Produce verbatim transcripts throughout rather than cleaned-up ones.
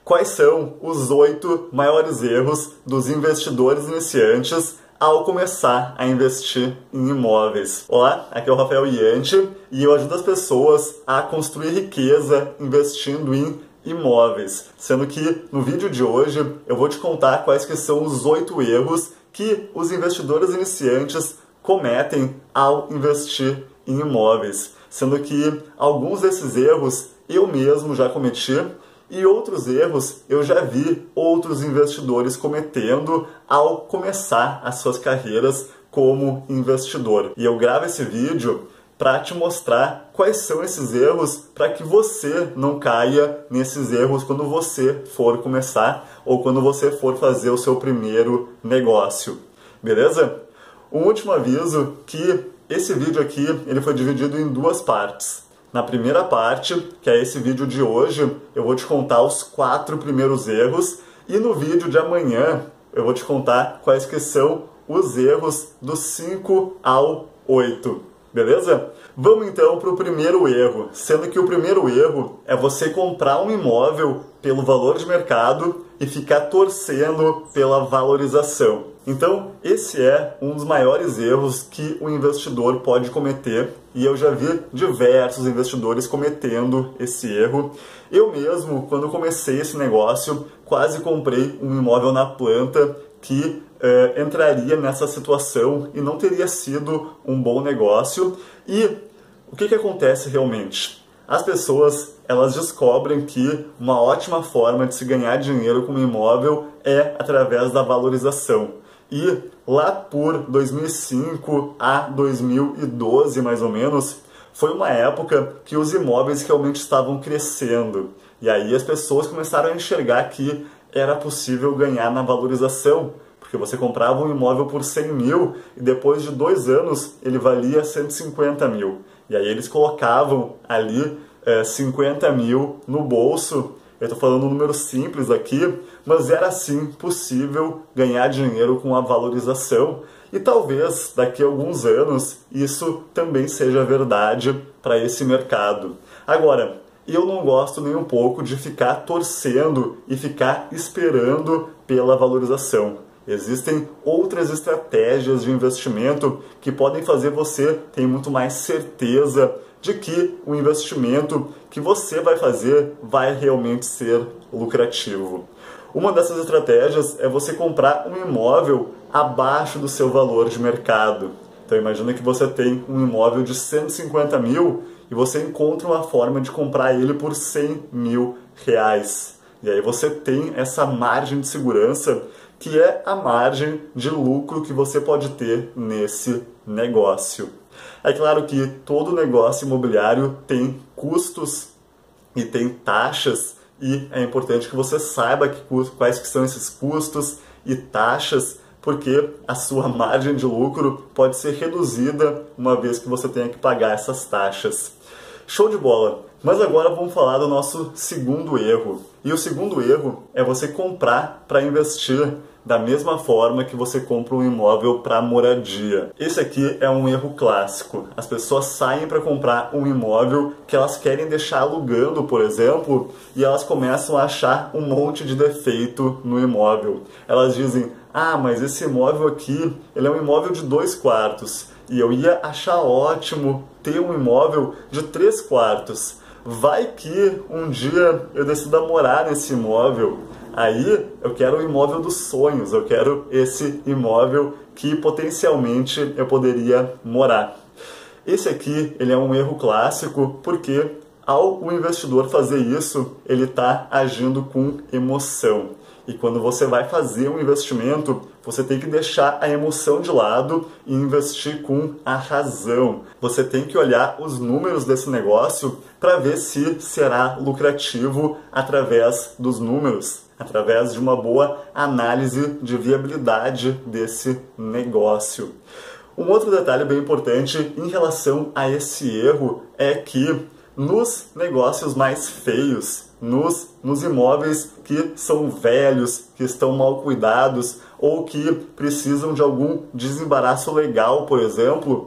quais são os oito maiores erros dos investidores iniciantes ao começar a investir em imóveis. Olá, aqui é o Rafael Ianti e eu ajudo as pessoas a construir riqueza investindo em imóveis. Sendo que no vídeo de hoje eu vou te contar quais que são os oito erros que os investidores iniciantes cometem ao investir em imóveis. Sendo que alguns desses erros eu mesmo já cometi e outros erros eu já vi outros investidores cometendo ao começar as suas carreiras como investidor. E eu gravo esse vídeo para te mostrar quais são esses erros para que você não caia nesses erros quando você for começar ou quando você for fazer o seu primeiro negócio. Beleza? Um último aviso que esse vídeo aqui ele foi dividido em duas partes. Na primeira parte, que é esse vídeo de hoje, eu vou te contar os quatro primeiros erros e no vídeo de amanhã eu vou te contar quais que são os erros dos cinco ao oito. Beleza? Vamos então para o primeiro erro, sendo que o primeiro erro é você comprar um imóvel pelo valor de mercado e ficar torcendo pela valorização. Então, esse é um dos maiores erros que o investidor pode cometer e eu já vi diversos investidores cometendo esse erro. Eu mesmo, quando comecei esse negócio, quase comprei um imóvel na planta que eh, entraria nessa situação e não teria sido um bom negócio. E o que que acontece realmente? As pessoas elas descobrem que uma ótima forma de se ganhar dinheiro com um imóvel é através da valorização. E lá por dois mil e cinco a dois mil e doze, mais ou menos, foi uma época que os imóveis realmente estavam crescendo. E aí as pessoas começaram a enxergar que era possível ganhar na valorização, porque você comprava um imóvel por cem mil e depois de dois anos ele valia cento e cinquenta mil. E aí eles colocavam ali é, cinquenta mil no bolso. Eu estou falando um número simples aqui, mas era sim possível ganhar dinheiro com a valorização. E talvez daqui a alguns anos isso também seja verdade para esse mercado. Agora, eu não gosto nem um pouco de ficar torcendo e ficar esperando pela valorização. Existem outras estratégias de investimento que podem fazer você ter muito mais certeza de que o investimento que você vai fazer vai realmente ser lucrativo. Uma dessas estratégias é você comprar um imóvel abaixo do seu valor de mercado. Então imagina que você tem um imóvel de cento e cinquenta mil e você encontra uma forma de comprar ele por cem mil reais. E aí você tem essa margem de segurança que é a margem de lucro que você pode ter nesse negócio. É claro que todo negócio imobiliário tem custos e tem taxas e é importante que você saiba que, quais que são esses custos e taxas, porque a sua margem de lucro pode ser reduzida uma vez que você tenha que pagar essas taxas. Show de bola! Mas agora vamos falar do nosso segundo erro. E o segundo erro é você comprar para investir da mesma forma que você compra um imóvel para moradia. Esse aqui é um erro clássico. As pessoas saem para comprar um imóvel que elas querem deixar alugando, por exemplo, e elas começam a achar um monte de defeito no imóvel. Elas dizem, ah, mas esse imóvel aqui, ele é um imóvel de dois quartos, e eu ia achar ótimo ter um imóvel de três quartos. Vai que um dia eu decida morar nesse imóvel. Aí eu quero o imóvel dos sonhos, eu quero esse imóvel que potencialmente eu poderia morar. Esse aqui ele é um erro clássico porque ao o investidor fazer isso, ele está agindo com emoção. E quando você vai fazer um investimento, você tem que deixar a emoção de lado e investir com a razão. Você tem que olhar os números desse negócio para ver se será lucrativo através dos números, através de uma boa análise de viabilidade desse negócio. Um outro detalhe bem importante em relação a esse erro é que nos negócios mais feios, nos, nos imóveis que são velhos, que estão mal cuidados ou que precisam de algum desembaraço legal, por exemplo,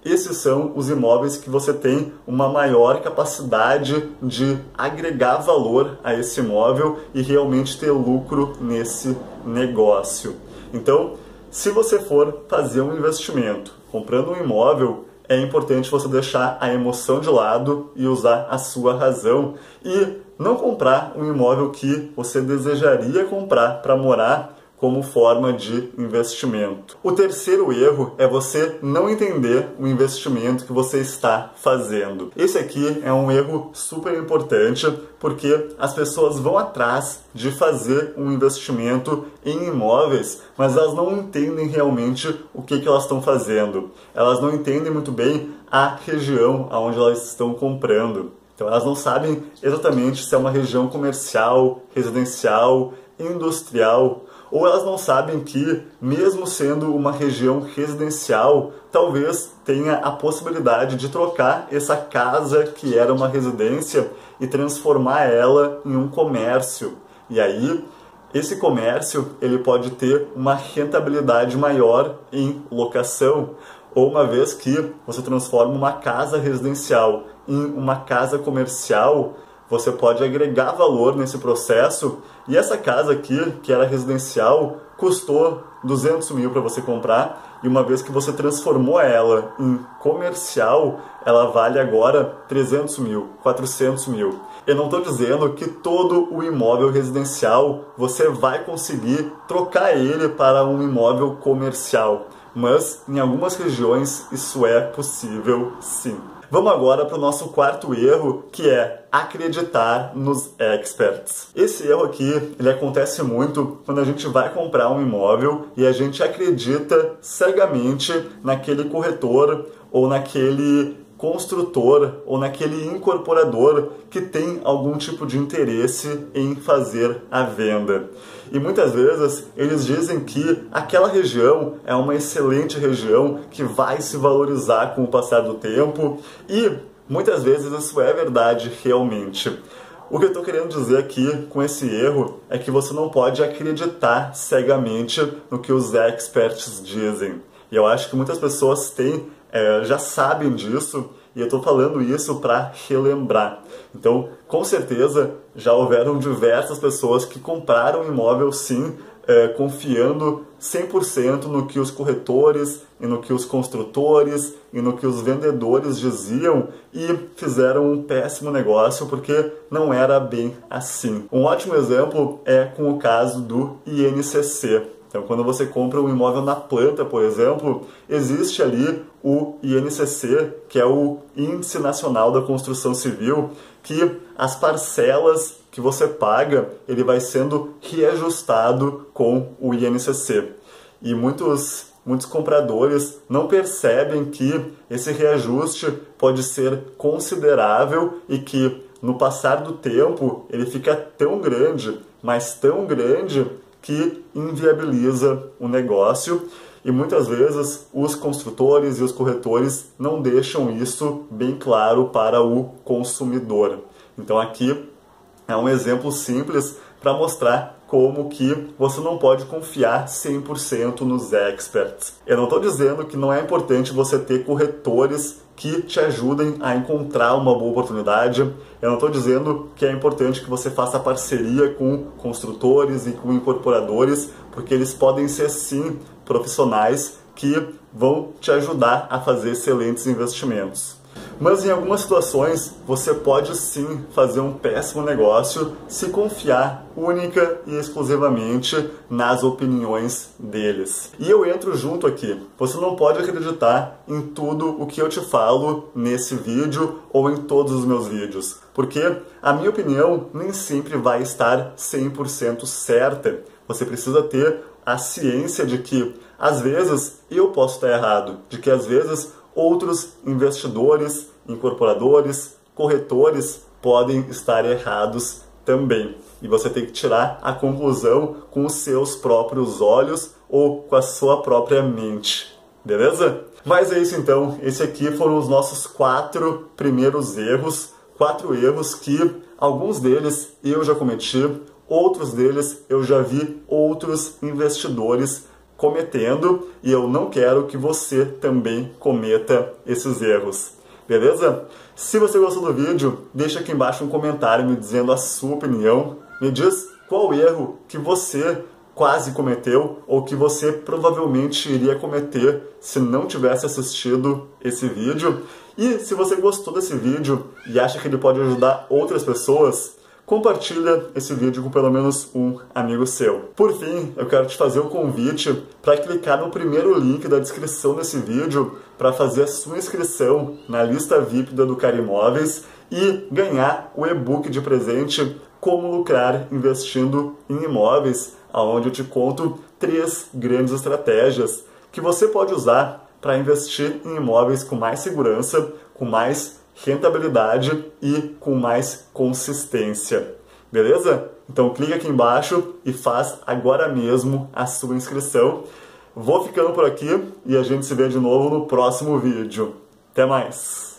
esses são os imóveis que você tem uma maior capacidade de agregar valor a esse imóvel e realmente ter lucro nesse negócio. Então, se você for fazer um investimento comprando um imóvel, é importante você deixar a emoção de lado e usar a sua razão e não comprar um imóvel que você desejaria comprar para morar como forma de investimento. O terceiro erro é você não entender o investimento que você está fazendo. Esse aqui é um erro super importante porque as pessoas vão atrás de fazer um investimento em imóveis, mas elas não entendem realmente o que, que elas estão fazendo. Elas não entendem muito bem a região onde elas estão comprando. Então elas não sabem exatamente se é uma região comercial, residencial, industrial, ou elas não sabem que, mesmo sendo uma região residencial, talvez tenha a possibilidade de trocar essa casa que era uma residência e transformar ela em um comércio. E aí, esse comércio ele pode ter uma rentabilidade maior em locação, ou uma vez que você transforma uma casa residencial em uma casa comercial, você pode agregar valor nesse processo. E essa casa aqui, que era residencial, custou duzentos mil para você comprar, e uma vez que você transformou ela em comercial, ela vale agora trezentos mil, quatrocentos mil. Eu não estou dizendo que todo o imóvel residencial você vai conseguir trocar ele para um imóvel comercial, mas em algumas regiões isso é possível sim. Vamos agora para o nosso quarto erro, que é acreditar nos experts. Esse erro aqui, ele acontece muito quando a gente vai comprar um imóvel e a gente acredita cegamente naquele corretor ou naquele construtor ou naquele incorporador que tem algum tipo de interesse em fazer a venda. E muitas vezes eles dizem que aquela região é uma excelente região que vai se valorizar com o passar do tempo, e muitas vezes isso é verdade realmente. O que eu estou querendo dizer aqui com esse erro é que você não pode acreditar cegamente no que os experts dizem. E eu acho que muitas pessoas têm, é, já sabem disso, e eu estou falando isso para relembrar. Então, com certeza, já houveram diversas pessoas que compraram um imóvel, sim, é, confiando cem por cento no que os corretores, e no que os construtores, e no que os vendedores diziam, e fizeram um péssimo negócio porque não era bem assim. Um ótimo exemplo é com o caso do I N C C. Então, quando você compra um imóvel na planta, por exemplo, existe ali o I N C C, que é o Índice Nacional da Construção Civil, que as parcelas que você paga, ele vai sendo reajustado com o I N C C. E muitos, muitos compradores não percebem que esse reajuste pode ser considerável e que, no passar do tempo, ele fica tão grande, mas tão grande, que inviabiliza o negócio, e muitas vezes os construtores e os corretores não deixam isso bem claro para o consumidor. Então aqui é um exemplo simples para mostrar como que você não pode confiar cem por cento nos experts. Eu não estou dizendo que não é importante você ter corretores que te ajudem a encontrar uma boa oportunidade. Eu não estou dizendo que é importante que você faça parceria com construtores e com incorporadores, porque eles podem ser, sim, profissionais que vão te ajudar a fazer excelentes investimentos. Mas em algumas situações você pode sim fazer um péssimo negócio se confiar única e exclusivamente nas opiniões deles. E eu entro junto aqui. Você não pode acreditar em tudo o que eu te falo nesse vídeo ou em todos os meus vídeos, porque a minha opinião nem sempre vai estar cem por cento certa. Você precisa ter a ciência de que às vezes eu posso estar errado, de que às vezes outros investidores, incorporadores, corretores podem estar errados também. E você tem que tirar a conclusão com os seus próprios olhos ou com a sua própria mente. Beleza? Mas é isso então. Esse aqui foram os nossos quatro primeiros erros. Quatro erros que alguns deles eu já cometi, outros deles eu já vi outros investidores cometendo e eu não quero que você também cometa esses erros. Beleza? Se você gostou do vídeo, deixa aqui embaixo um comentário me dizendo a sua opinião. Me diz qual erro que você quase cometeu ou que você provavelmente iria cometer se não tivesse assistido esse vídeo. E se você gostou desse vídeo e acha que ele pode ajudar outras pessoas, compartilha esse vídeo com pelo menos um amigo seu. Por fim, eu quero te fazer um convite para clicar no primeiro link da descrição desse vídeo para fazer a sua inscrição na lista V I P da Educar Imóveis e ganhar o e-book de presente Como Lucrar Investindo em Imóveis, onde eu te conto três grandes estratégias que você pode usar para investir em imóveis com mais segurança, com mais rentabilidade e com mais consistência. Beleza? Então clica aqui embaixo e faz agora mesmo a sua inscrição. Vou ficando por aqui e a gente se vê de novo no próximo vídeo. Até mais!